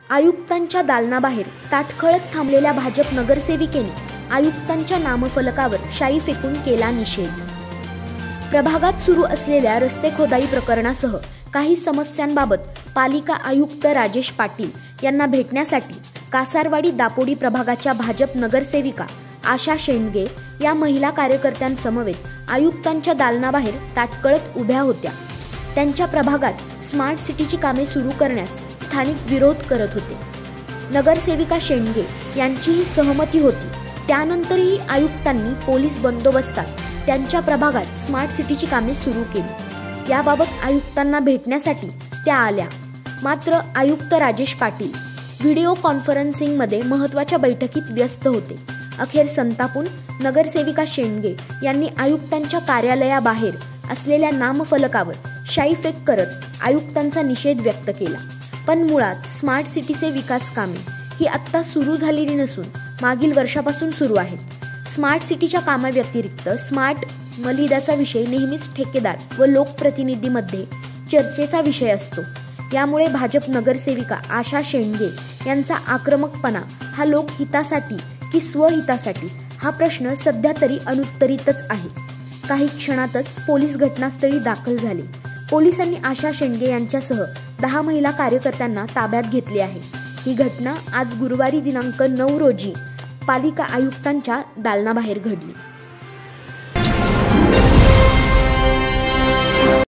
आयुक्तांच्या दालनाबाहेर ताटखळत थांबलेल्या भाजप नगरसेविकेने आयुक्तांच्या नामफलकावर शाई फेकून केला निषेध। प्रभागात सुरू असलेल्या रस्ते खोदाई प्रकरणासह काही समस्यांबाबत पालिका आयुक्त राजेश पाटील यांना भेटण्यासाठी कासारवाडी दापोडी प्रभागाच्या भाजप नगरसेविका आशा शेंडगे या महिला कार्यकर्त्यांसमवेत आयुक्तांच्या दालनाबाहेर ताटकळत उभ्या होत्या। त्यांच्या प्रभागात स्मार्ट सिटीची कामे सुरू करण्यास स्थानिक विरोध करत होते। नगरसेविका शेंडगे यांचीही सहमती होती। त्यानंतरही आयुक्तांनी पोलीस बंदोबस्तात त्यांच्या प्रभागात स्मार्ट सिटीची कामे सुरू केली। याबाबत आयुक्तांना भेटण्यासाठी त्या आल्या, मात्र आयुक्त राजेश पाटील व्हिडिओ कॉन्फरन्सिंगमध्ये महत्त्वाच्या बैठकीत व्यस्त होते। अखेर संतापून नगरसेविका शेंडगे यांनी आयुक्तांच्या कार्यालयाबाहेर असलेल्या नामफलकावर शाई फेक करत आयुक्तांचा निषेध व्यक्त केला। पण मुळात स्मार्ट सिटीचे विकास कामे ही आत्ता सुरू झालेली नसून मागील वर्षापासून सुरू आहेत। स्मार्ट सिटीच्या कामाव्यतिरिक्त स्मार्ट मलिदाचा विषय नेहमीच ठेकेदार व लोकप्रतिनिधीमध्ये चर्चेचा विषय असतो। यामुळे भाजप नगरसेविका आशा शेंडगे यांचा आक्रमकपणा हा लोकहितासाठी की स्वहितासाठी हा प्रश्न सध्या तरी अनुत्तरितच आहे। काही क्षणातच पोलीस घटनास्थळी दाखल झाले। पोलिसांनी आशा शेंडगे यांच्यासह 10 महिला कार्यकर्त्यांना ताब्यात घेतले आहे। ही घटना आज गुरुवारी दिनांक 9 रोजी पालिका आयुक्तांच्या दालनाबाहेर घडली।